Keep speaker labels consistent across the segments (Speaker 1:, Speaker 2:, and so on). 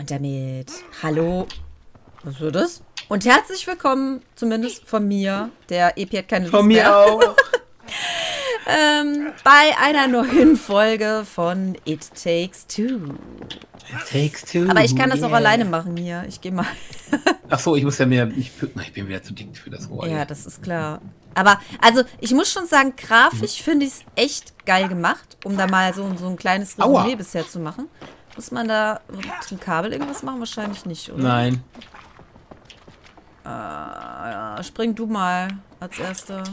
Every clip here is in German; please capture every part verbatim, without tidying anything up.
Speaker 1: Und damit hallo, was wird das? Und herzlich willkommen, zumindest von mir, der E P hat keine Lust
Speaker 2: Von mir
Speaker 1: mehr.
Speaker 2: auch.
Speaker 1: ähm, bei einer neuen Folge von It Takes Two.
Speaker 2: It Takes Two.
Speaker 1: Aber ich kann das
Speaker 2: yeah.
Speaker 1: auch alleine machen hier. Ich gehe mal.
Speaker 2: Ach so, ich muss ja mehr. Ich, ich bin wieder zu dick für das Rohr.
Speaker 1: Ja, das ist klar. Aber, also, ich muss schon sagen, grafisch finde ich es echt geil gemacht, um da mal so, so ein kleines Resümee
Speaker 2: Aua.
Speaker 1: bisher zu machen. Muss man da zum Kabel irgendwas machen? Wahrscheinlich nicht, oder?
Speaker 2: Nein.
Speaker 1: Äh, ja, spring du mal als Erster.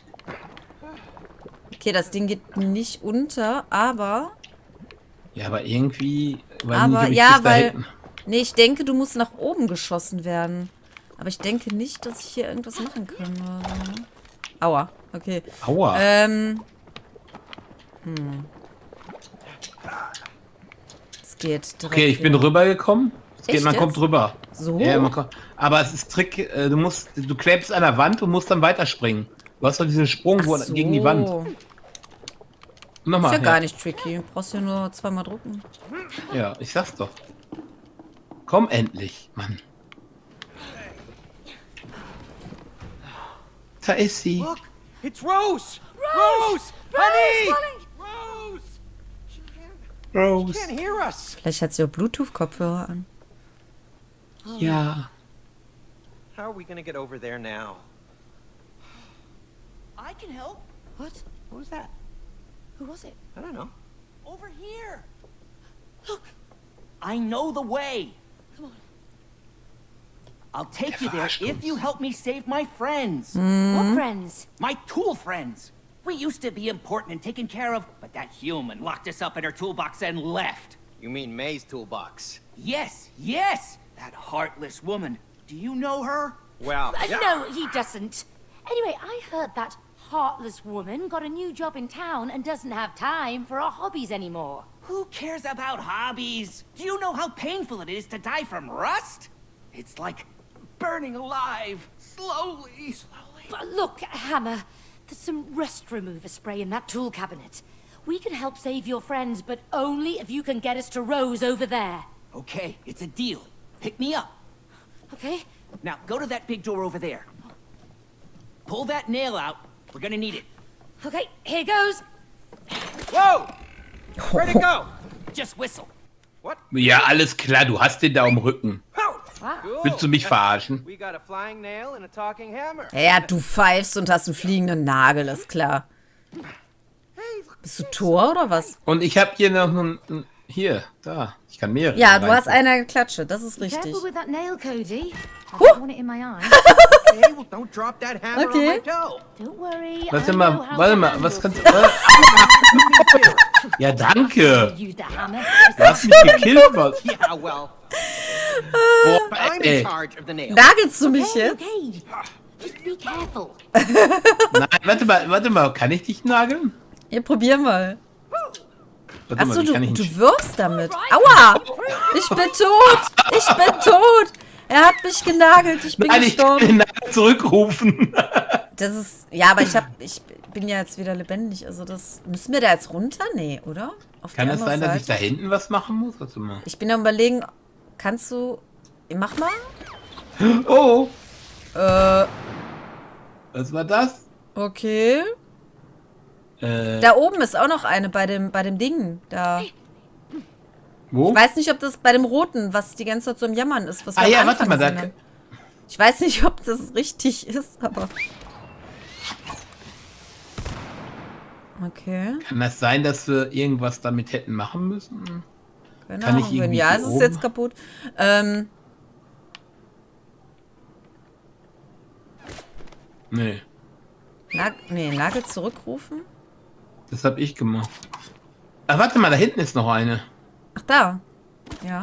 Speaker 1: Okay, das Ding geht nicht unter, aber...
Speaker 2: Ja, aber irgendwie... Weil
Speaker 1: aber,
Speaker 2: nicht,
Speaker 1: ja,
Speaker 2: bis da
Speaker 1: weil...
Speaker 2: hinten-
Speaker 1: Nee, ich denke, du musst nach oben geschossen werden. Aber ich denke nicht, dass ich hier irgendwas machen kann. Oder so. Aua, okay.
Speaker 2: Aua.
Speaker 1: Ähm... Hm. Es geht direkt
Speaker 2: okay, ich bin
Speaker 1: wieder.
Speaker 2: rübergekommen. Es geht,
Speaker 1: Echt
Speaker 2: man
Speaker 1: jetzt?
Speaker 2: kommt rüber.
Speaker 1: So?
Speaker 2: Ja, man kommt, aber es ist Trick, äh, du musst, du klebst an der Wand und musst dann weiterspringen. Du hast doch diesen Sprung wo,
Speaker 1: Ach so.
Speaker 2: gegen die Wand. Nochmal.
Speaker 1: Ist ja gar nicht tricky. Du brauchst ja nur zweimal drücken.
Speaker 2: Ja, ich sag's doch. Komm endlich, Mann. Da ist sie.
Speaker 3: Look, it's Rose! Rose! Honey! Rose! She can't,
Speaker 2: Rose.
Speaker 3: can't hear us.
Speaker 1: Vielleicht hat sie auch Bluetooth-Kopfhörer an.
Speaker 2: Ja.
Speaker 3: How are we gonna get over there now?
Speaker 4: I can help.
Speaker 3: What? What was that?
Speaker 4: Who was it?
Speaker 3: I don't know.
Speaker 4: Over here. Look. I know the way. Come on. I'll take
Speaker 2: Der
Speaker 4: you there
Speaker 2: verarscht
Speaker 4: if
Speaker 2: uns.
Speaker 4: you help me save my friends.
Speaker 5: What friends?
Speaker 4: My tool friends. We used to be important and taken care of, but that human locked us up in her toolbox and left.
Speaker 3: You mean May's toolbox?
Speaker 4: Yes, yes. That heartless woman. Do you know her?
Speaker 3: Well,
Speaker 5: Uh,
Speaker 3: yeah.
Speaker 5: No, he doesn't. Anyway, I heard that heartless woman got a new job in town and doesn't have time for her hobbies anymore.
Speaker 4: Who cares about hobbies? Do you know how painful it is to die from rust? It's like burning alive, slowly, slowly.
Speaker 5: But look, Hammer, there's some rust remover spray in that tool cabinet. We can help save your friends, but only if you can get us to Rose over there.
Speaker 4: Okay, it's a deal. Pick me up.
Speaker 5: Okay?
Speaker 4: Now, go to that big door over there. Pull that nail out. We're gonna need it.
Speaker 5: Okay, here goes.
Speaker 3: Whoa! Where'd it go?
Speaker 4: Just whistle.
Speaker 3: What?
Speaker 2: Ja, alles klar, du hast den da am Rücken.
Speaker 3: Cool.
Speaker 2: Willst du mich verarschen?
Speaker 3: We got a flying nail and a talking hammer.
Speaker 1: Ja, du pfeifst und hast einen fliegenden Nagel, ist klar. Bist du Tor oder was?
Speaker 2: Und ich habe hier noch einen... Hier, da. Ich kann mehrere.
Speaker 1: Ja, du hast
Speaker 2: reinpacken.
Speaker 1: einer geklatscht, das ist richtig.
Speaker 5: Careful with that nail, Cody. I don't want it in my eye.
Speaker 3: Okay, well, don't drop that hammer
Speaker 1: Okay.
Speaker 3: on my toe.
Speaker 5: Don't worry.
Speaker 2: Warte
Speaker 5: I
Speaker 2: mal,
Speaker 5: know how
Speaker 2: warte
Speaker 5: to
Speaker 2: mal,
Speaker 5: handle
Speaker 2: was kannst du...
Speaker 5: things.
Speaker 2: Ja, danke.
Speaker 5: Use the hammer.
Speaker 2: Du hast mich gekillt, was?
Speaker 3: Yeah, well,
Speaker 2: Boah,
Speaker 3: I'm
Speaker 2: ey.
Speaker 3: in charge of the nail.
Speaker 1: Nagelst du mich
Speaker 5: Okay,
Speaker 1: jetzt?
Speaker 5: okay. Just be careful.
Speaker 2: Nein, warte mal, warte mal. Kann ich dich nageln?
Speaker 1: Ja, probier mal.
Speaker 2: Warte
Speaker 1: Achso,
Speaker 2: mal, wie
Speaker 1: du,
Speaker 2: kann ich
Speaker 1: du
Speaker 2: ihn...
Speaker 1: wirfst damit. Aua! Ich bin tot! Ich bin tot! Er hat mich genagelt, ich bin
Speaker 2: Nein, ich kann
Speaker 1: gestorben.
Speaker 2: den Nagel zurückrufen.
Speaker 1: Das ist. Ja, aber ich hab. Ich bin ja jetzt wieder lebendig. Also das. Müssen wir da jetzt runter? Nee, oder? Auf
Speaker 2: Kann
Speaker 1: die
Speaker 2: es
Speaker 1: andere
Speaker 2: sein, dass ich da
Speaker 1: Seite?
Speaker 2: hinten was machen muss? Warte mal.
Speaker 1: Ich bin am überlegen, kannst du. Mach mal.
Speaker 2: Oh,
Speaker 1: Äh,
Speaker 2: was war das?
Speaker 1: okay.
Speaker 2: Äh,
Speaker 1: Da oben ist auch noch eine bei dem, bei dem Ding. Da.
Speaker 2: wo?
Speaker 1: Ich weiß nicht, ob das bei dem Roten, was die ganze Zeit so im Jammern ist. Was wir
Speaker 2: Ah
Speaker 1: am
Speaker 2: ja,
Speaker 1: Anfang
Speaker 2: warte mal, da...
Speaker 1: gesehen haben. Ich weiß nicht, ob das richtig ist, aber. Okay.
Speaker 2: Kann das sein, dass wir irgendwas damit hätten machen müssen?
Speaker 1: Keine
Speaker 2: Kann ich
Speaker 1: Ahnung. Wenn
Speaker 2: irgendwie
Speaker 1: ja,
Speaker 2: hier
Speaker 1: ist es
Speaker 2: oben?
Speaker 1: jetzt kaputt. Ähm.
Speaker 2: Nee,
Speaker 1: Nag nee, Nagel zurückrufen?
Speaker 2: das habe ich gemacht. Ach, warte mal, da hinten ist noch eine.
Speaker 1: Ach, da. Ja.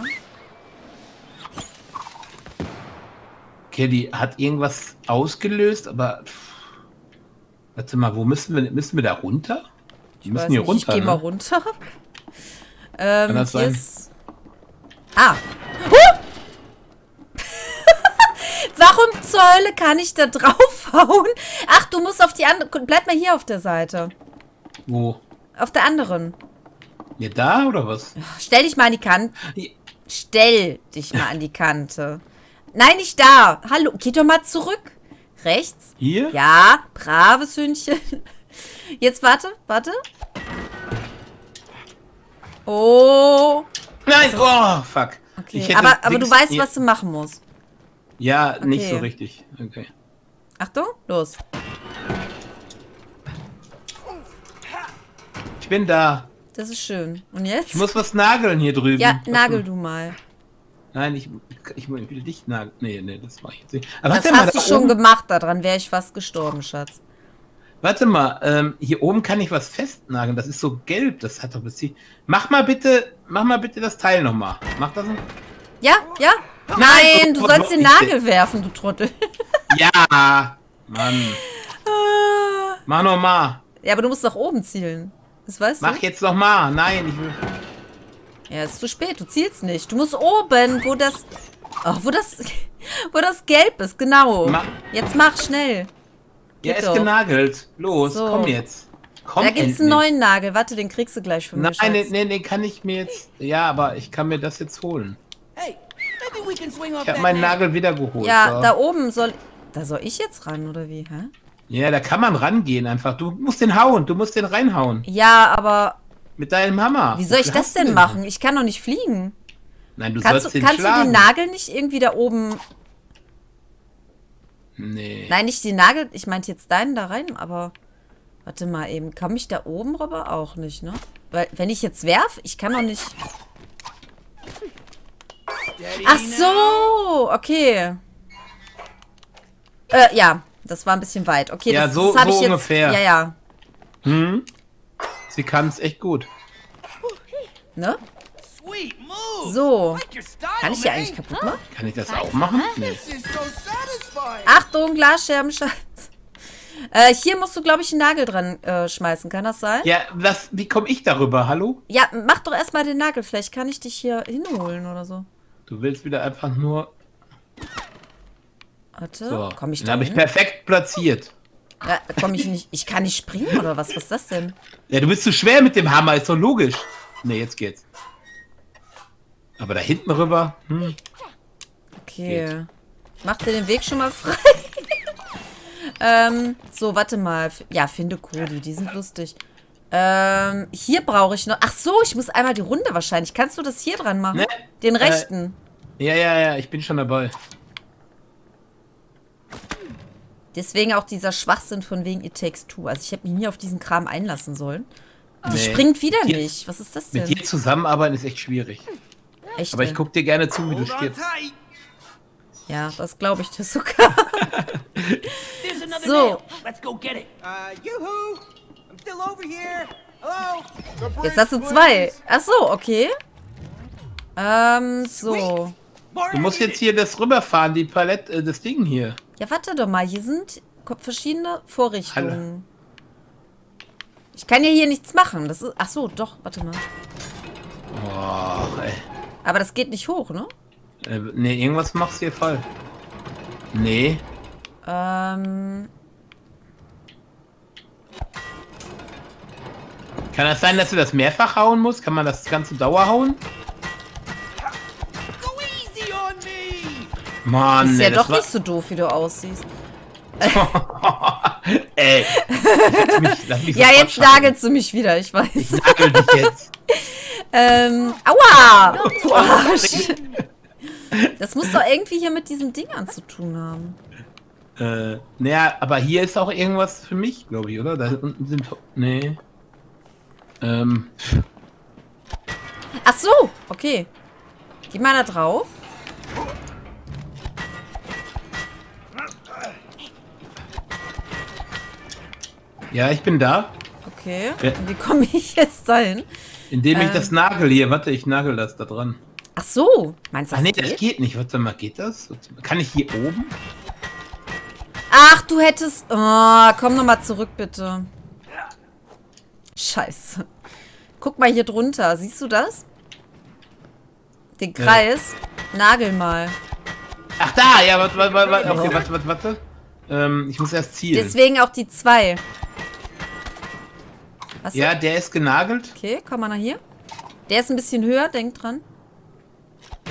Speaker 2: Okay, die hat irgendwas ausgelöst, aber... pff, warte mal, wo müssen wir... Müssen wir da runter? Die müssen
Speaker 1: Weiß
Speaker 2: hier
Speaker 1: nicht,
Speaker 2: runter,
Speaker 1: ich gehe mal
Speaker 2: ne?
Speaker 1: runter. Ähm,
Speaker 2: das
Speaker 1: hier
Speaker 2: sein?
Speaker 1: ist... Ah. Huh! Warum zur Hölle kann ich da draufhauen? Ach, du musst auf die andere... Bleib mal hier auf der Seite.
Speaker 2: Wo?
Speaker 1: Auf der anderen.
Speaker 2: Ja, da oder was?
Speaker 1: Stell dich mal an die Kante. Stell dich mal an die Kante. Nein, nicht da. Hallo, geh doch mal zurück. Rechts.
Speaker 2: Hier?
Speaker 1: Ja, braves Hündchen. Jetzt warte, warte. Oh.
Speaker 2: Nein, oh, fuck.
Speaker 1: Okay,
Speaker 2: Ich hätte
Speaker 1: aber, aber du
Speaker 2: links-
Speaker 1: weißt,
Speaker 2: ja.
Speaker 1: was du machen musst.
Speaker 2: Ja, nicht
Speaker 1: Okay.
Speaker 2: so richtig. Okay.
Speaker 1: Achtung, los.
Speaker 2: Ich bin da.
Speaker 1: Das ist schön. Und jetzt?
Speaker 2: Ich muss was nageln hier drüben.
Speaker 1: ja,
Speaker 2: Was
Speaker 1: nagel
Speaker 2: denn?
Speaker 1: du mal.
Speaker 2: Nein, ich, ich will dich nageln. Nee, nee, das mach ich jetzt nicht. Aber
Speaker 1: Das
Speaker 2: warte mal,
Speaker 1: hast du
Speaker 2: da
Speaker 1: schon
Speaker 2: oben,
Speaker 1: gemacht, daran wäre ich fast gestorben, Schatz.
Speaker 2: warte mal, ähm, hier oben kann ich was festnageln. Das ist so gelb. Das hat doch bis hier. Mach mal bitte, mach mal bitte das Teil nochmal. Mach das. noch?
Speaker 1: Ja, ja. Nein, du
Speaker 2: Trottel,
Speaker 1: sollst den
Speaker 2: ich-
Speaker 1: Nagel werfen, du Trottel.
Speaker 2: Ja, Mann. Mach nochmal.
Speaker 1: Ja, aber du musst nach oben zielen. Das weißt
Speaker 2: Mach
Speaker 1: du?
Speaker 2: jetzt nochmal. Nein, ich will.
Speaker 1: Ja, ist zu spät, du zielst nicht. Du musst oben, wo das... Ach, wo das... Wo das gelb ist, genau.
Speaker 2: Ma-
Speaker 1: Jetzt mach schnell.
Speaker 2: Ja,
Speaker 1: Geht
Speaker 2: ist
Speaker 1: doch.
Speaker 2: genagelt. Los,
Speaker 1: So.
Speaker 2: komm jetzt. Komm
Speaker 1: Da gibt's einen
Speaker 2: endlich.
Speaker 1: neuen Nagel. Warte, den kriegst du gleich von mir,
Speaker 2: Nein, nee,
Speaker 1: Schatz.
Speaker 2: nee, nee, kann ich mir jetzt. Ja, aber ich kann mir das jetzt holen.
Speaker 4: Hey, maybe we can swing off
Speaker 2: Ich habe
Speaker 4: that
Speaker 2: meinen
Speaker 4: nail.
Speaker 2: Nagel wieder geholt.
Speaker 1: Ja,
Speaker 2: so.
Speaker 1: da oben soll... Da soll ich jetzt ran, oder wie? Hä?
Speaker 2: Ja, da kann man rangehen einfach. Du musst den hauen, du musst den reinhauen.
Speaker 1: Ja, aber...
Speaker 2: Mit deinem Hammer.
Speaker 1: Wie soll ich
Speaker 2: Wofür
Speaker 1: das
Speaker 2: hast du
Speaker 1: denn
Speaker 2: den?
Speaker 1: machen? Ich kann doch nicht fliegen.
Speaker 2: Nein, du
Speaker 1: Kannst,
Speaker 2: sollst
Speaker 1: du,
Speaker 2: den
Speaker 1: kannst du
Speaker 2: schlagen.
Speaker 1: den Nagel nicht irgendwie da oben...
Speaker 2: Nee.
Speaker 1: Nein, nicht den Nagel. Ich meinte jetzt deinen da rein, aber... Warte mal eben. Kann mich da oben rüber auch nicht, ne? Weil, wenn ich jetzt werf, ich kann doch nicht... Ach so, okay. Äh, ja, das war ein bisschen weit. Okay,
Speaker 2: Ja,
Speaker 1: das,
Speaker 2: so-
Speaker 1: das habe
Speaker 2: so
Speaker 1: ich jetzt...
Speaker 2: ungefähr.
Speaker 1: Ja, ja.
Speaker 2: Hm? Sie kann es echt gut.
Speaker 1: Ne?
Speaker 4: Sweet move.
Speaker 1: So.
Speaker 4: Like your style,
Speaker 1: Kann ich hier
Speaker 4: man.
Speaker 1: eigentlich kaputt machen?
Speaker 2: Kann ich das auch machen? Nee.
Speaker 3: This is so satisfying.
Speaker 1: Achtung, Glasscherben, Schatz. Äh, hier musst du, glaube ich, einen Nagel dran äh, schmeißen. Kann das sein?
Speaker 2: Ja, was, wie komme ich darüber? Hallo?
Speaker 1: Ja, mach doch erstmal den Nagel. Vielleicht kann ich dich hier hinholen oder so.
Speaker 2: Du willst wieder einfach nur.
Speaker 1: Warte,
Speaker 2: So,
Speaker 1: komm ich
Speaker 2: den
Speaker 1: da
Speaker 2: habe ich
Speaker 1: hin?
Speaker 2: perfekt platziert.
Speaker 1: Ja, komm ich nicht. Ich kann nicht springen oder was? Was ist das denn?
Speaker 2: Ja, du bist zu schwer mit dem Hammer, ist doch logisch. Nee, jetzt geht's. Aber da hinten rüber. Hm.
Speaker 1: Okay. Mach dir den Weg schon mal frei. ähm, so, warte mal. Ja, finde Cody. Die sind lustig. Ähm, hier brauche ich noch... Ach so, ich muss einmal die Runde wahrscheinlich. Kannst du das hier dran machen?
Speaker 2: Nee.
Speaker 1: Den
Speaker 2: Äh,
Speaker 1: rechten.
Speaker 2: Ja, ja, ja, ich bin schon dabei.
Speaker 1: Deswegen auch dieser Schwachsinn von wegen It Takes Two. Also ich hätte mich nie auf diesen Kram einlassen sollen. Die
Speaker 2: Nee.
Speaker 1: springt wieder
Speaker 2: Hier-
Speaker 1: nicht. Was ist das
Speaker 2: Mit
Speaker 1: denn?
Speaker 2: dir zusammenarbeiten ist echt schwierig.
Speaker 1: Echt?
Speaker 2: Aber ich guck dir gerne zu, wie du
Speaker 3: Hold on
Speaker 2: stirbst.
Speaker 3: tight.
Speaker 1: Ja, das glaube ich dir sogar.
Speaker 4: There's another
Speaker 1: So.
Speaker 4: nail. Let's go get it.
Speaker 3: Uh, yoo-hoo. I'm still over here. Hello? The bridge,
Speaker 1: Jetzt hast du zwei.
Speaker 3: please.
Speaker 1: Ach so, okay. Ähm, so.
Speaker 4: More
Speaker 2: Du musst
Speaker 4: needed.
Speaker 2: jetzt hier das rüberfahren, die Palette, äh, das Ding hier.
Speaker 1: Ja, warte doch mal. Hier sind verschiedene Vorrichtungen. Ich kann ja hier nichts machen. Das ist, ach so, doch. Warte mal.
Speaker 2: Och, ey.
Speaker 1: Aber das geht nicht hoch, ne?
Speaker 2: Äh, nee, irgendwas machst du hier falsch. Nee.
Speaker 1: Ähm,
Speaker 2: Kann das sein, dass du das mehrfach hauen musst? Kann man das ganze Dauer hauen?
Speaker 4: Go easy on me.
Speaker 2: Mann,
Speaker 1: ist
Speaker 2: nee,
Speaker 1: ja
Speaker 2: das
Speaker 1: doch nicht so doof, wie du aussiehst.
Speaker 2: war... Ey. Lass mich, lass mich
Speaker 1: Ja,
Speaker 2: sofort
Speaker 1: jetzt
Speaker 2: schalten.
Speaker 1: nagelst du mich wieder, ich weiß.
Speaker 2: Ich nagel dich jetzt.
Speaker 1: Ähm, aua! Du Arsch! Das muss doch irgendwie hier mit diesen Dingern zu tun haben.
Speaker 2: Äh, naja, aber hier ist auch irgendwas für mich, glaube ich, oder? Da unten sind... Nee. Ähm...
Speaker 1: Ach so, okay. Geh mal da drauf.
Speaker 2: Ja, ich bin da.
Speaker 1: Okay.
Speaker 2: Ja.
Speaker 1: Und wie komme ich jetzt dahin?
Speaker 2: Indem ich
Speaker 1: Ähm.
Speaker 2: das nagel hier. Warte, ich nagel das da dran.
Speaker 1: Ach so. Meinst du,
Speaker 2: Ach
Speaker 1: das
Speaker 2: nee,
Speaker 1: geht?
Speaker 2: das geht nicht. Warte mal, geht das? Kann ich hier oben?
Speaker 1: Ach, du hättest... Oh, komm noch mal zurück, bitte. Scheiße. Guck mal hier drunter. Siehst du das? Den Kreis. Nagel mal.
Speaker 2: Ach da, ja, warte, warte, warte, okay, warte, warte, warte. Ähm, ich muss erst zielen.
Speaker 1: Deswegen auch die zwei. Was?
Speaker 2: Ja, der ist genagelt.
Speaker 1: Okay, komm mal nach hier. Der ist ein bisschen höher, denk dran.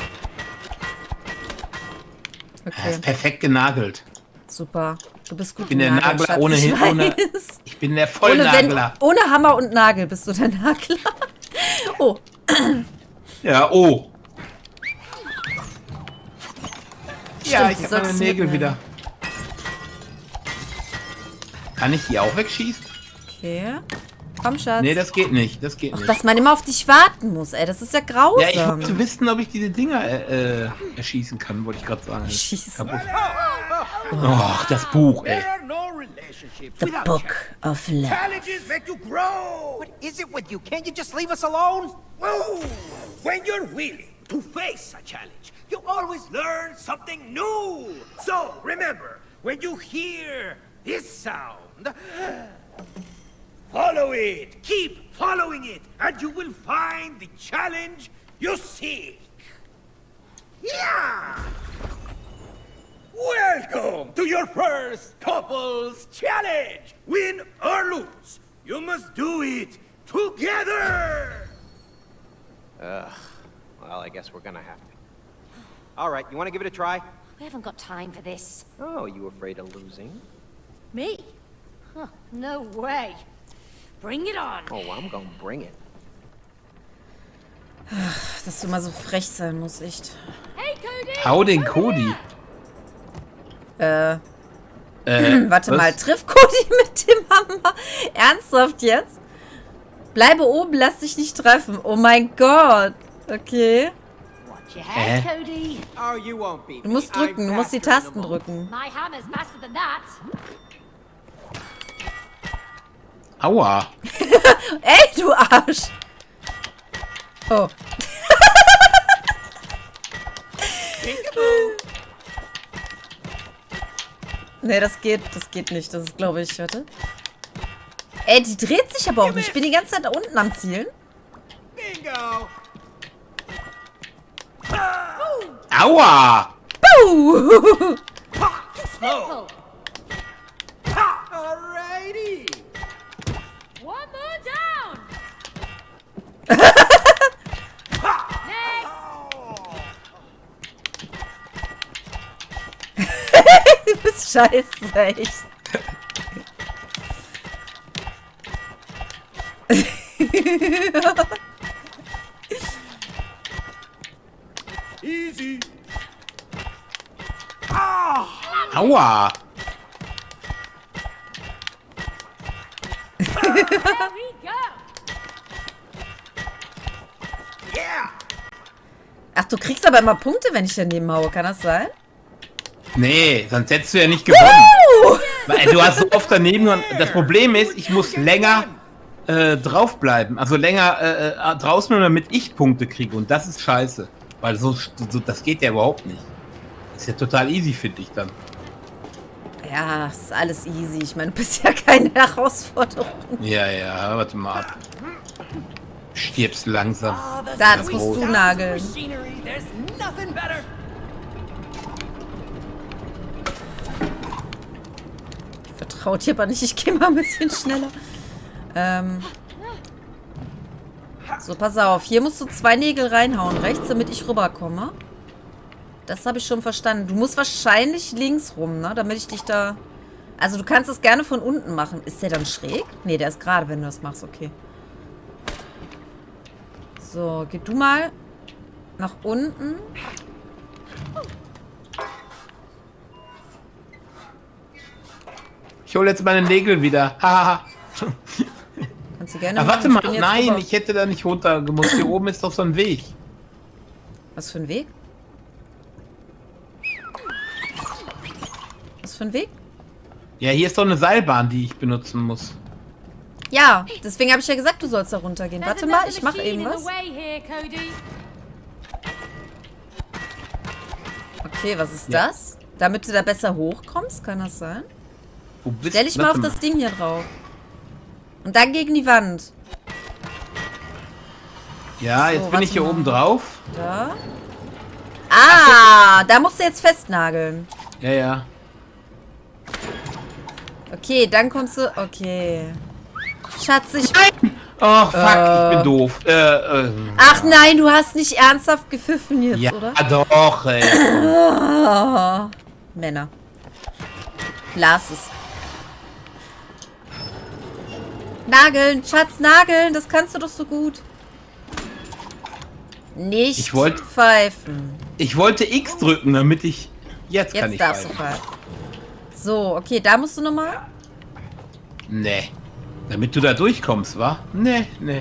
Speaker 2: Das
Speaker 1: Okay,
Speaker 2: ist perfekt genagelt.
Speaker 1: super. Du bist gut
Speaker 2: Ich bin der
Speaker 1: genagelt,
Speaker 2: Nagler
Speaker 1: Schatz,
Speaker 2: ohne,
Speaker 1: ich
Speaker 2: hin, ohne
Speaker 1: weiß.
Speaker 2: Ich bin der
Speaker 1: Ohne,
Speaker 2: Vollnagler.
Speaker 1: wenn, ohne Hammer und Nagel bist du der Nagler. Oh,
Speaker 2: Ja, oh. ja,
Speaker 1: Stimmt,
Speaker 2: ich
Speaker 1: die
Speaker 2: habe meine
Speaker 1: solltest du
Speaker 2: Nägel
Speaker 1: mitnehmen.
Speaker 2: wieder. Kann ich die auch wegschießen?
Speaker 1: okay. Komm, Schatz.
Speaker 2: Nee, das geht nicht. Das geht
Speaker 1: Ach,
Speaker 2: nicht.
Speaker 1: dass man immer auf dich warten muss, ey. Das ist ja grausam.
Speaker 2: Ja, ich wollte wissen, ob ich diese Dinger äh, äh, erschießen kann, wollte ich gerade sagen.
Speaker 1: Schießen.
Speaker 2: Kaputt. Och, das Buch, ey.
Speaker 3: There are no relationships
Speaker 1: The
Speaker 3: without
Speaker 1: Book
Speaker 3: challenges.
Speaker 1: of Love.
Speaker 3: Challenges make you grow.
Speaker 4: What is it with you? Can't you just leave us alone?
Speaker 3: Whoa! When you're willing to face a challenge, you always learn something new. So remember, when you hear this sound, follow it. Keep following it, and you will find the challenge you seek. Yeah! Welcome to your first couples challenge. Win or lose, you must do it together.
Speaker 6: Ugh. Well, I guess we're gonna have to. All right, you want to give it a try?
Speaker 5: We haven't got time for this.
Speaker 6: Oh, you afraid of losing?
Speaker 5: Me? Huh, no way. Bring it on.
Speaker 6: Oh, I'm gonna bring it.
Speaker 1: Dass du mal so frech sein musst, echt.
Speaker 5: Hey, Cody!
Speaker 2: Hau den Cody.
Speaker 1: Äh,
Speaker 2: Äh,
Speaker 1: warte
Speaker 2: was?
Speaker 1: mal. Triff Cody mit dem Hammer. Ernsthaft jetzt? Bleibe oben, lass dich nicht treffen. Oh mein Gott. Okay.
Speaker 5: Watch your head,
Speaker 2: Äh?
Speaker 5: Cody.
Speaker 6: Oh, you won't beat
Speaker 1: Du musst drücken, du musst die Tasten drücken.
Speaker 5: My hammer's faster than that.
Speaker 2: Aua.
Speaker 1: Ey, du Arsch. Oh. Nee, das geht, das geht nicht. Das ist, glaube ich, warte. Ey, die dreht sich aber auch nicht. Ich bin die ganze Zeit da unten am Zielen.
Speaker 3: Bingo!
Speaker 2: Aua.
Speaker 1: Puh.
Speaker 5: Simple.
Speaker 3: Alrighty!
Speaker 5: One more down. Next.
Speaker 1: Du bist scheiße, echt.
Speaker 3: Easy!
Speaker 2: Aua.
Speaker 5: There we go.
Speaker 3: Yeah!
Speaker 1: Ach, du kriegst aber immer Punkte, wenn ich daneben haue. Kann das sein?
Speaker 2: Nee, sonst hättest du ja nicht gewonnen. Weil du hast so oft daneben und das Problem ist, ich muss länger äh, draufbleiben. Also länger äh, äh, draußen, damit ich Punkte kriege. Und das ist scheiße. Weil so, so das geht ja überhaupt nicht. Das ist ja total easy, finde ich dann.
Speaker 1: Ja, ist alles easy. Ich meine, du bist ja keine Herausforderung.
Speaker 2: Ja, ja, warte mal ab. Stirbst langsam.
Speaker 4: Oh, the
Speaker 1: Da, das
Speaker 4: sweet
Speaker 1: musst du
Speaker 4: sounds of
Speaker 1: nageln.
Speaker 4: machinery. There's nothing better.
Speaker 1: Ich vertraue dir aber nicht. Ich gehe mal ein bisschen schneller. Ähm. So, pass auf. Hier musst du zwei Nägel reinhauen, rechts, damit ich rüberkomme. Das habe ich schon verstanden. Du musst wahrscheinlich links rum, ne? Damit ich dich da... Also du kannst es gerne von unten machen. Ist der dann schräg? Nee, der ist gerade, wenn du das machst. Okay. So, geh du mal nach unten.
Speaker 2: Ich hole jetzt meine Nägel wieder. Haha.
Speaker 1: Kannst du gerne
Speaker 2: Ah, warte
Speaker 1: machen.
Speaker 2: mal.
Speaker 1: bin jetzt
Speaker 2: Nein,
Speaker 1: rüber.
Speaker 2: ich hätte da nicht runter gemusst. Hier oben ist doch so ein Weg.
Speaker 1: Was für ein Weg? Was für ein Weg?
Speaker 2: Ja, hier ist doch eine Seilbahn, die ich benutzen muss.
Speaker 1: Ja, deswegen habe ich ja gesagt, du sollst da runtergehen.
Speaker 5: There's
Speaker 1: Warte mal,
Speaker 5: another
Speaker 1: ich mache
Speaker 5: machine
Speaker 1: eben
Speaker 5: in the
Speaker 1: was.
Speaker 5: way here, Cody.
Speaker 1: Okay, was ist
Speaker 2: Ja.
Speaker 1: das? Damit du da besser hochkommst, kann das sein?
Speaker 2: Wo bist
Speaker 1: Stell dich mal auf
Speaker 2: warte
Speaker 1: das Ding hier drauf. Und dann gegen die Wand.
Speaker 2: Ja,
Speaker 1: So,
Speaker 2: jetzt bin
Speaker 1: warte
Speaker 2: ich hier
Speaker 1: mal.
Speaker 2: oben drauf.
Speaker 1: Da. Ah, da musst du jetzt festnageln.
Speaker 2: Ja, ja.
Speaker 1: Okay, dann kommst du... Okay. Schatz, ich...
Speaker 2: Oh, fuck,
Speaker 1: Äh.
Speaker 2: ich bin doof. Äh, äh.
Speaker 1: Ach nein, du hast nicht ernsthaft gepfiffen jetzt,
Speaker 2: Ja,
Speaker 1: oder?
Speaker 2: doch, ey.
Speaker 1: Ah. Männer. Las es. Nageln, Schatz, nageln, das kannst du doch so gut. Nicht
Speaker 2: Ich wollt-
Speaker 1: pfeifen.
Speaker 2: Ich wollte X drücken, damit ich... Jetzt, kann
Speaker 1: Jetzt
Speaker 2: ich
Speaker 1: darfst du
Speaker 2: pfeifen.
Speaker 1: pfeifen. So, okay, da musst du nochmal.
Speaker 2: Nee. Damit du da durchkommst, wa? Nee, nee.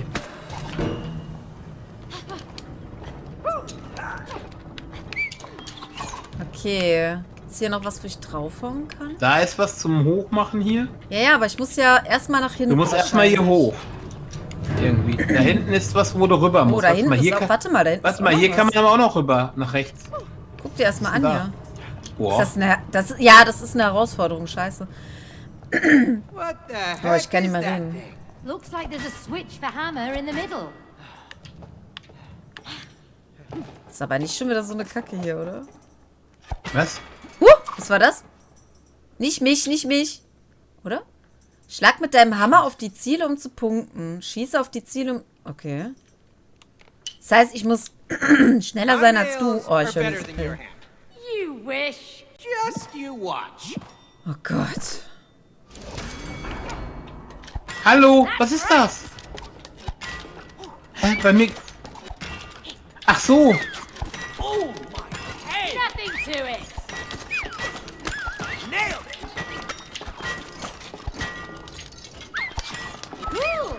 Speaker 1: Okay. Gibt's hier noch was, wo ich draufhauen kann?
Speaker 2: Da ist was zum Hochmachen hier.
Speaker 1: Ja, ja, aber ich muss ja erstmal nach hinten.
Speaker 2: Du musst erstmal hier
Speaker 1: wahrscheinlich.
Speaker 2: hoch. Irgendwie. Da hinten ist was, wo du rüber musst.
Speaker 1: Oh, da
Speaker 2: Warte
Speaker 1: hinten
Speaker 2: mal, hier
Speaker 1: ist auch,
Speaker 2: kann,
Speaker 1: warte mal, da hinten
Speaker 2: warte
Speaker 1: ist
Speaker 2: mal,
Speaker 1: auch
Speaker 2: hier
Speaker 1: noch
Speaker 2: kann
Speaker 1: was.
Speaker 2: man aber auch noch rüber, nach rechts.
Speaker 1: Guck dir erstmal an
Speaker 2: Da.
Speaker 1: hier.
Speaker 2: Boah.
Speaker 1: Ist das eine, das, ja, das ist eine Herausforderung, scheiße.
Speaker 3: What the heck
Speaker 1: Oh, ich kann nicht
Speaker 3: is
Speaker 1: mehr
Speaker 3: that
Speaker 1: reden.
Speaker 3: thing?
Speaker 5: Looks like there's a switch for hammer in the middle.
Speaker 1: Ist aber nicht schon wieder so eine Kacke hier, oder?
Speaker 2: Was?
Speaker 1: Huh, was war das? Nicht mich, nicht mich. Oder? Schlag mit deinem Hammer auf die Ziele, um zu punkten. Schieße auf die Ziele, um... Okay. Das heißt, ich muss schneller sein als du.
Speaker 3: Nails
Speaker 1: Oh,
Speaker 3: are
Speaker 1: ich höre
Speaker 3: better
Speaker 1: nicht.
Speaker 3: than your hand.
Speaker 5: You wish.
Speaker 3: Just you watch.
Speaker 1: Oh Gott.
Speaker 2: Hallo, was ist das? Hä, bei mir... Ach so.
Speaker 3: Oh my head!
Speaker 5: Nothing to it.
Speaker 3: Nailed it!
Speaker 5: Ooh.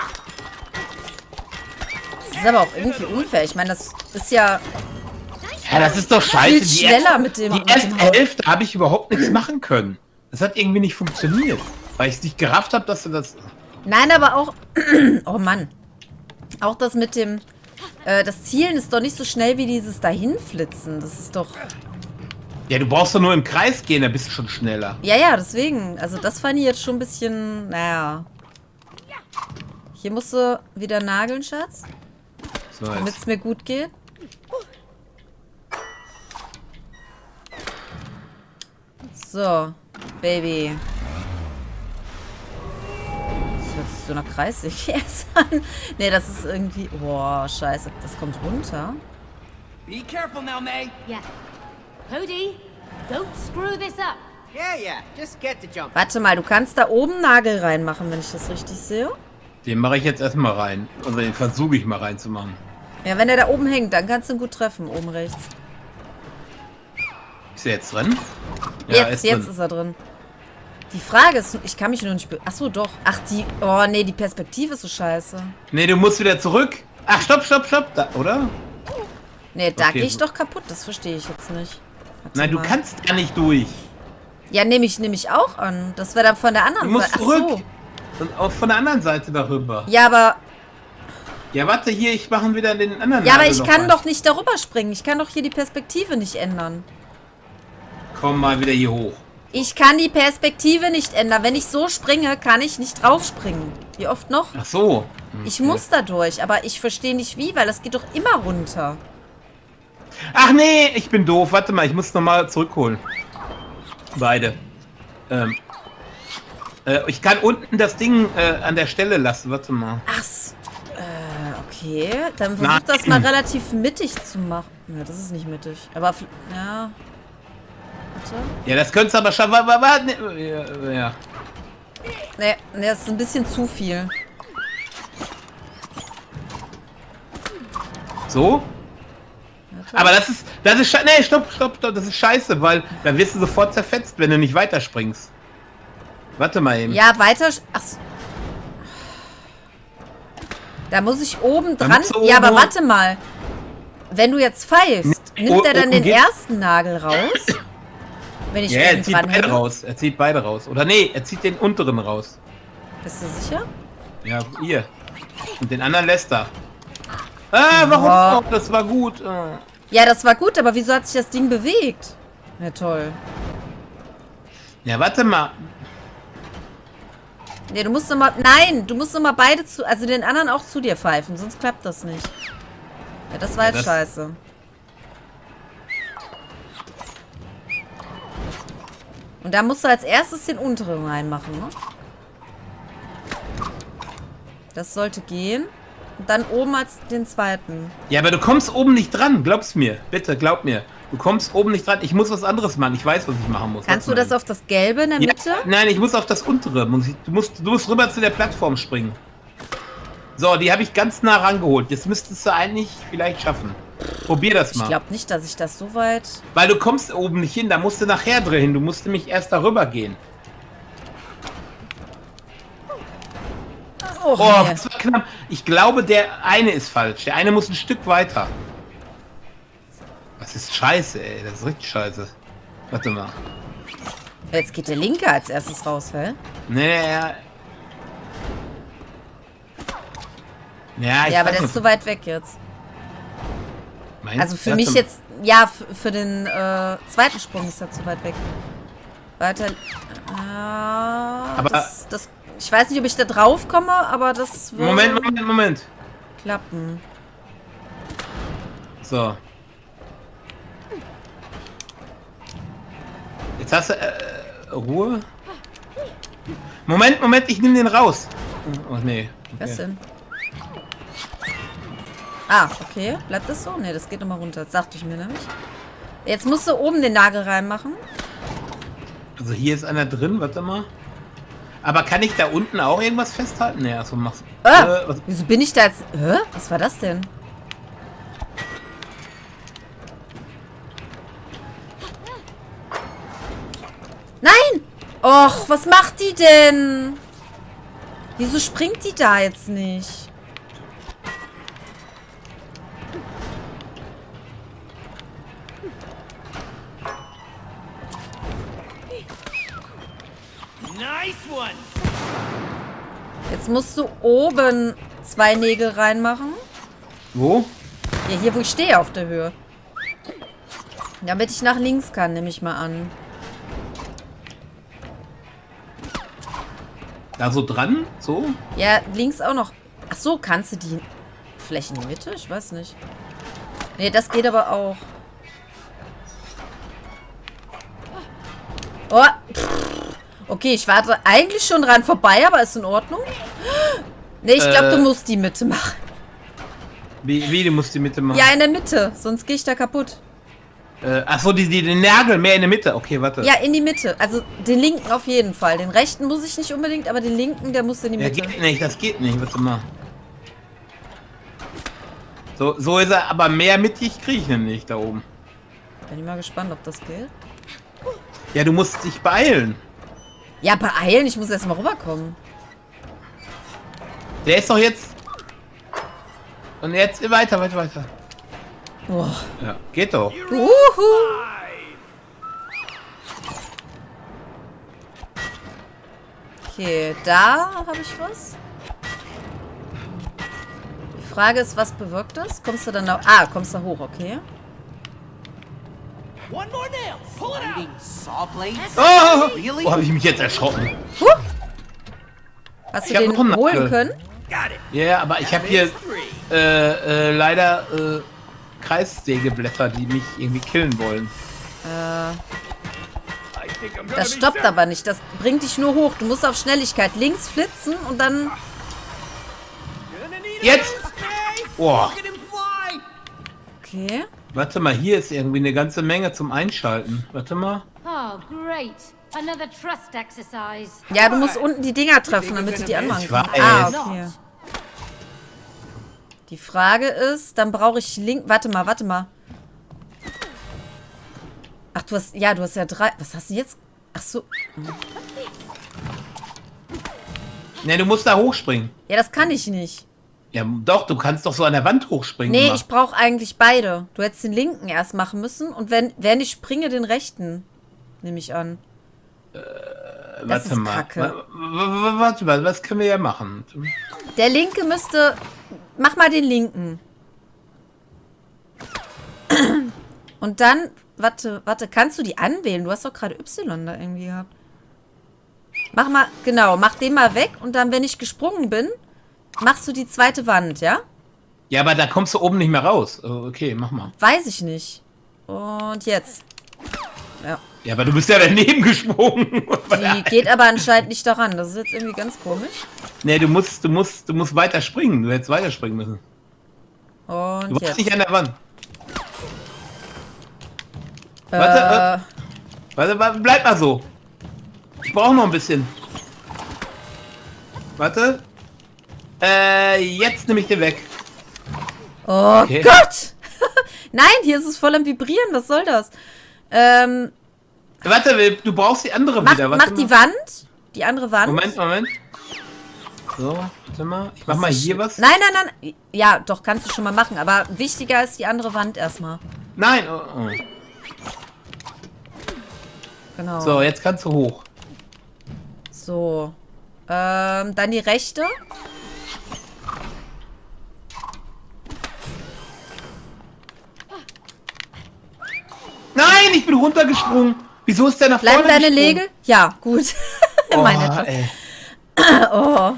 Speaker 1: Das ist aber auch irgendwie unfair. Ich meine, das ist ja...
Speaker 2: Ja, das ist doch scheiße.
Speaker 1: Viel
Speaker 2: Die
Speaker 1: schneller
Speaker 2: erste-
Speaker 1: mit dem-
Speaker 2: Die
Speaker 1: mit
Speaker 2: erste
Speaker 1: dem Haus.
Speaker 2: Hälfte habe ich überhaupt nichts machen können. Das hat irgendwie nicht funktioniert. Weil ich es nicht gerafft habe, dass du das...
Speaker 1: Nein, aber auch... Oh Mann. Auch das mit dem... Äh, das Zielen ist doch nicht so schnell wie dieses Dahinflitzen. Das ist doch...
Speaker 2: Ja, du brauchst doch nur im Kreis gehen, da bist du schon schneller.
Speaker 1: Ja, ja, deswegen. Also das fand ich jetzt schon ein bisschen... Naja. Hier musst du wieder nageln, Schatz.
Speaker 2: So,
Speaker 1: Damit
Speaker 2: jetzt.
Speaker 1: es mir gut geht. So, Baby. Das hört sich so nach Kreissäge an. Nee, das ist irgendwie... Boah, scheiße. Das kommt runter.
Speaker 3: Be careful now, May.
Speaker 5: Yeah. Cody, don't screw this up.
Speaker 4: Yeah, yeah, just get to jump.
Speaker 1: Warte mal, du kannst da oben Nagel reinmachen, wenn ich das richtig sehe.
Speaker 2: Den mache ich jetzt erstmal rein. Also den versuche ich mal reinzumachen.
Speaker 1: Ja, wenn der da oben hängt, dann kannst du ihn gut treffen, oben rechts.
Speaker 2: Ist er jetzt drin?
Speaker 1: Jetzt, jetzt
Speaker 2: drin.
Speaker 1: ist er drin. Die Frage ist, ich kann mich nur nicht... Ach so, doch. Ach, die... Oh, nee, die Perspektive ist so scheiße.
Speaker 2: Nee, du musst wieder zurück. Ach, stopp, stopp, stopp. Da, oder?
Speaker 1: Nee, da
Speaker 2: Okay,
Speaker 1: gehe ich
Speaker 2: so.
Speaker 1: doch kaputt. Das verstehe ich jetzt nicht. Warte
Speaker 2: Nein, du
Speaker 1: mal.
Speaker 2: kannst gar nicht durch.
Speaker 1: Ja, nehme ich, nehm ich auch an. Das wäre dann von der
Speaker 2: Du
Speaker 1: anderen
Speaker 2: musst
Speaker 1: Seite. Ach
Speaker 2: zurück.
Speaker 1: so.
Speaker 2: Und auch von der anderen Seite darüber.
Speaker 1: Ja, aber...
Speaker 2: Ja, warte, hier, ich mache wieder den anderen.
Speaker 1: Ja, aber
Speaker 2: Nagel
Speaker 1: ich
Speaker 2: noch
Speaker 1: kann
Speaker 2: rein.
Speaker 1: doch nicht darüber springen. Ich kann doch hier die Perspektive nicht ändern.
Speaker 2: Komm mal wieder hier hoch.
Speaker 1: Ich kann die Perspektive nicht ändern. Wenn ich so springe, kann ich nicht draufspringen. Wie oft noch?
Speaker 2: Ach so. Hm,
Speaker 1: Ich
Speaker 2: okay.
Speaker 1: muss da durch, aber ich verstehe nicht wie, weil das geht doch immer runter.
Speaker 2: Ach nee, ich bin doof. Warte mal, ich muss nochmal zurückholen. Beide. Ähm. Äh, ich kann unten das Ding äh, an der Stelle lassen. Warte mal.
Speaker 1: Ach, s- äh, okay. Dann versuch
Speaker 2: Nein.
Speaker 1: das mal relativ mittig zu machen. Ja, das ist nicht mittig. Aber, f- ja. Warte.
Speaker 2: Ja, das könntest du aber schaffen. Warte, warte, nee, ja, ja.
Speaker 1: Nee, nee, das ist ein bisschen zu viel.
Speaker 2: So?
Speaker 1: Warte.
Speaker 2: Aber das ist, das ist, sche- nee, stopp, stopp, stopp, das ist scheiße, weil dann wirst du sofort zerfetzt, wenn du nicht weiterspringst. Warte mal eben.
Speaker 1: Ja, weiter. sch- Ach, so. Da muss ich oben
Speaker 2: Da
Speaker 1: dran.
Speaker 2: musst du
Speaker 1: Ja,
Speaker 2: oben
Speaker 1: aber
Speaker 2: hoch.
Speaker 1: warte mal. Wenn du jetzt pfeifst,
Speaker 2: Nee,
Speaker 1: nimmt er dann
Speaker 2: oben
Speaker 1: den
Speaker 2: geht-
Speaker 1: ersten Nagel raus? Wenn ich
Speaker 2: Ja, er
Speaker 1: oben
Speaker 2: zieht
Speaker 1: dran
Speaker 2: beide
Speaker 1: hänge?
Speaker 2: raus. Er zieht beide raus. Oder nee, er zieht den unteren raus.
Speaker 1: Bist du sicher?
Speaker 2: Ja, ihr. Und den anderen lässt er. Ah, warum?
Speaker 1: Boah.
Speaker 2: auch? Das war gut. Ah.
Speaker 1: Ja, das war gut, aber wieso hat sich das Ding bewegt? Ja, toll.
Speaker 2: Ja, warte mal.
Speaker 1: Nee, du musst noch mal... Nein, du musst noch mal beide zu... Also den anderen auch zu dir pfeifen, sonst klappt das nicht. Ja, das war
Speaker 2: Ja,
Speaker 1: jetzt
Speaker 2: das-
Speaker 1: scheiße. Und da musst du als erstes den unteren reinmachen, ne? Das sollte gehen. Und dann oben als den zweiten.
Speaker 2: Ja, aber du kommst oben nicht dran. Glaub's mir. Bitte, glaub mir. Du kommst oben nicht dran. Ich muss was anderes machen. Ich weiß, was ich machen muss.
Speaker 1: Kannst du das auf das Gelbe in der
Speaker 2: Ja,
Speaker 1: Mitte?
Speaker 2: nein, ich muss auf das untere. Muss ich- Du musst, du musst rüber zu der Plattform springen. So, die habe ich ganz nah rangeholt. Jetzt müsstest du eigentlich vielleicht schaffen. Probier das
Speaker 1: Ich
Speaker 2: mal.
Speaker 1: glaube nicht, dass ich das so weit...
Speaker 2: Weil du kommst oben nicht hin. Da musst du nachher drin. Du musst nämlich erst darüber gehen.
Speaker 1: Oh,
Speaker 2: Oh,
Speaker 1: nee.
Speaker 2: das war knapp. Ich glaube, der eine ist falsch. Der eine muss ein Stück weiter. Das ist scheiße, ey. Das ist richtig scheiße. Warte mal.
Speaker 1: Jetzt geht der Linke als erstes raus, hä?
Speaker 2: Nee, ja. Ja, ich
Speaker 1: Ja, aber
Speaker 2: weiß
Speaker 1: der ist
Speaker 2: nicht.
Speaker 1: zu weit weg jetzt.
Speaker 2: Meinst
Speaker 1: Also
Speaker 2: du?
Speaker 1: für
Speaker 2: Warte
Speaker 1: mich
Speaker 2: mal.
Speaker 1: jetzt... Ja, f- für den äh, zweiten Sprung ist er zu weit weg. Weiter... Ah,
Speaker 2: Aber-
Speaker 1: das, das, ich weiß nicht, ob ich da drauf komme, aber das würde
Speaker 2: Moment, Moment, Moment.
Speaker 1: klappen.
Speaker 2: So. Jetzt hast du äh, Ruhe. Moment, Moment, ich nehme den raus. Oh nee.
Speaker 1: Was
Speaker 2: Okay.
Speaker 1: denn? Ah, okay. Bleibt das so? Ne, das geht nochmal runter. Das dachte ich mir nämlich. Jetzt musst du oben den Nagel reinmachen.
Speaker 2: Also hier ist einer drin, warte mal. Aber kann ich da unten auch irgendwas festhalten? Nee, achso, mach's.
Speaker 1: Ah,
Speaker 2: Äh, was,
Speaker 1: wieso bin ich da jetzt... Hä? Was war das denn? Nein! Och, was macht die denn? Wieso springt die da jetzt nicht?
Speaker 4: Nice one!
Speaker 1: Jetzt musst du oben zwei Nägel reinmachen.
Speaker 2: wo?
Speaker 1: Ja, hier, wo ich stehe, auf der Höhe. Damit ich nach links kann, nehme ich mal an.
Speaker 2: Da so dran? So?
Speaker 1: Ja, links auch noch. Ach so, kannst du die Flächen in die Mitte? Ich weiß nicht. Nee, das geht aber auch. Oh. Okay, ich warte eigentlich schon dran vorbei, aber ist in Ordnung. Nee, ich glaube,
Speaker 2: Äh.
Speaker 1: du musst die Mitte machen.
Speaker 2: Wie, wie, du musst die Mitte machen?
Speaker 1: Ja, in der Mitte, sonst gehe ich da kaputt.
Speaker 2: Äh, achso, die, die, den Nagel mehr in der Mitte. Okay, warte.
Speaker 1: Ja, in die Mitte. Also den linken auf jeden Fall. Den rechten muss ich nicht unbedingt, aber den linken, der muss in die
Speaker 2: Ja,
Speaker 1: Mitte.
Speaker 2: geht nicht, das geht nicht. Warte mal. So, so ist er, aber mehr mittig kriege ich ihn nicht da oben.
Speaker 1: Bin ich mal gespannt, ob das geht.
Speaker 2: Ja, du musst dich beeilen.
Speaker 1: Ja, beeilen, ich muss erst mal rüberkommen.
Speaker 2: Der ist doch jetzt... Und jetzt weiter, weiter, weiter.
Speaker 1: Oh.
Speaker 2: Ja, geht doch.
Speaker 1: Uhu. Okay, da habe ich was. Die Frage ist, was bewirkt das? Kommst du dann da... Ah, kommst da hoch, okay.
Speaker 4: One more nail! Pull it out! Saw blades?
Speaker 2: Oh,
Speaker 4: Really?
Speaker 2: oh habe ich mich jetzt erschrocken.
Speaker 1: Hast
Speaker 2: Ich
Speaker 1: du
Speaker 2: hab
Speaker 1: den
Speaker 2: noch einen
Speaker 1: holen
Speaker 2: Nagel.
Speaker 1: können?
Speaker 3: Got it.
Speaker 2: Ja, yeah, aber ich habe hier äh, äh, leider äh, Kreissägeblätter, die mich irgendwie killen wollen.
Speaker 1: Äh,
Speaker 3: I think I'm gonna
Speaker 1: das
Speaker 3: be
Speaker 1: stoppt
Speaker 3: set.
Speaker 1: aber nicht. Das bringt dich nur hoch. Du musst auf Schnelligkeit links flitzen und dann...
Speaker 4: Gonna need a
Speaker 2: Jetzt!
Speaker 4: boost, May!
Speaker 2: Boah,
Speaker 4: Look at him fly!
Speaker 1: Okay.
Speaker 2: warte mal, hier ist irgendwie eine ganze Menge zum Einschalten. Warte mal.
Speaker 5: Oh, great. Another trust exercise.
Speaker 1: Ja, du musst unten die Dinger treffen, damit du die anmachen
Speaker 2: Ich
Speaker 1: kannst.
Speaker 2: weiß.
Speaker 1: Ah, okay. Die Frage ist, dann brauche ich link... Warte mal, warte mal. Ach, du hast... Ja, du hast ja drei... Was hast du jetzt? Ach so.
Speaker 2: Ne, du musst da hochspringen.
Speaker 1: Ja, das kann ich nicht.
Speaker 2: Ja, doch, du kannst doch so an der Wand hochspringen.
Speaker 1: Nee,
Speaker 2: immer.
Speaker 1: ich brauche eigentlich beide. Du hättest den linken erst machen müssen und wenn, wenn ich springe, den rechten. Nehme ich an. Das
Speaker 2: Warte
Speaker 1: ist
Speaker 2: mal.
Speaker 1: Kacke.
Speaker 2: Wa- wa- wa- Warte mal, was können wir ja machen?
Speaker 1: Der linke müsste... Mach mal den linken. Und dann... Warte, warte, kannst du die anwählen? Du hast doch gerade Y da irgendwie gehabt. Mach mal... Genau, mach den mal weg und dann, wenn ich gesprungen bin, machst du die zweite Wand, ja?
Speaker 2: Ja, aber da kommst du oben nicht mehr raus. Oh, okay, mach mal.
Speaker 1: Weiß ich nicht. Und jetzt. Ja.
Speaker 2: Ja, aber du bist ja daneben gesprungen.
Speaker 1: Die geht aber anscheinend nicht daran. Das ist jetzt irgendwie ganz komisch.
Speaker 2: Nee, du musst, du musst, du musst weiter springen. Du hättest weiter springen müssen. Du
Speaker 1: Und
Speaker 2: warst
Speaker 1: jetzt.
Speaker 2: nicht an der Wand. Warte,
Speaker 1: Äh,
Speaker 2: warte, warte, warte, bleib mal so. Ich brauche noch ein bisschen. Warte. Äh, jetzt nehme ich den weg.
Speaker 1: oh
Speaker 2: Okay.
Speaker 1: Gott! Nein, hier ist es voll am Vibrieren. Was soll das? Ähm,
Speaker 2: Warte, du brauchst die andere
Speaker 1: mach,
Speaker 2: wieder.
Speaker 1: mach
Speaker 2: Warte
Speaker 1: die
Speaker 2: mal.
Speaker 1: Wand. Die andere Wand.
Speaker 2: Moment, Moment. So, warte mal. Ich mach mal hier was.
Speaker 1: Nein, nein, nein. Ja, doch, kannst du schon mal machen. Aber wichtiger ist die andere Wand erstmal.
Speaker 2: Nein. Oh, oh.
Speaker 1: Genau.
Speaker 2: So, jetzt kannst du hoch.
Speaker 1: So. Ähm, dann die rechte.
Speaker 2: Nein, ich bin runtergesprungen. Wieso ist der nach vorne
Speaker 1: Bleiben deine
Speaker 2: gesprungen?
Speaker 1: Legel? Ja, gut.
Speaker 2: Oh,
Speaker 1: Meine etwas.
Speaker 2: ey.
Speaker 1: Oh.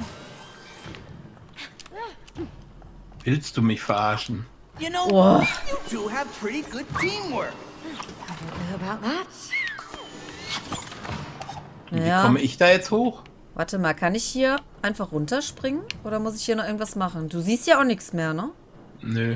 Speaker 2: Willst du mich verarschen?
Speaker 4: You know,
Speaker 1: Oh.
Speaker 4: you two have pretty good teamwork.
Speaker 5: Know about that?
Speaker 2: Wie
Speaker 1: Ja.
Speaker 2: komme ich da jetzt hoch?
Speaker 1: Warte mal, kann ich hier einfach runterspringen? Oder muss ich hier noch irgendwas machen? Du siehst ja auch nichts mehr, ne?
Speaker 2: Nö.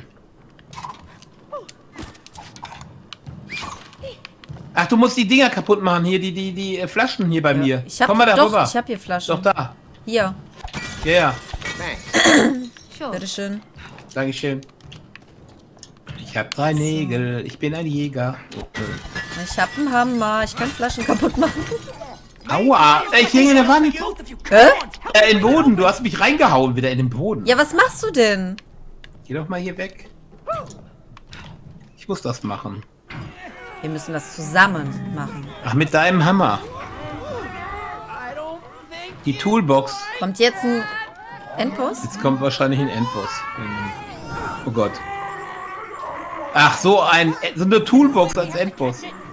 Speaker 2: Ach, du musst die Dinger kaputt machen. Hier, die, die, die äh, Flaschen hier bei mir.
Speaker 1: Ich hab,
Speaker 2: Komm mal da
Speaker 1: doch,
Speaker 2: rüber.
Speaker 1: ich hab hier Flaschen.
Speaker 2: Doch da.
Speaker 1: Hier,
Speaker 2: Ja, ja.
Speaker 6: Thanks.
Speaker 5: Sure.
Speaker 1: bitteschön.
Speaker 2: Dankeschön. Ich hab drei Nägel. Ich bin ein Jäger.
Speaker 1: Ich hab einen Hammer. Ich kann Flaschen kaputt machen.
Speaker 2: Aua. Ich hänge in der Wand.
Speaker 4: Both of you,
Speaker 1: Hä?
Speaker 4: come on, help
Speaker 2: Äh, in den Boden. Du hast mich reingehauen wieder in den Boden.
Speaker 1: Ja, was machst du denn?
Speaker 2: Geh doch mal hier weg. Ich muss das machen.
Speaker 1: Wir müssen das zusammen machen.
Speaker 2: Ach, mit deinem Hammer.
Speaker 4: I don't think
Speaker 2: Die Toolbox.
Speaker 1: Kommt jetzt ein Endpost?
Speaker 2: Jetzt kommt wahrscheinlich ein Endboss. Oh Gott. Ach, so ein so eine Toolbox als Endboss.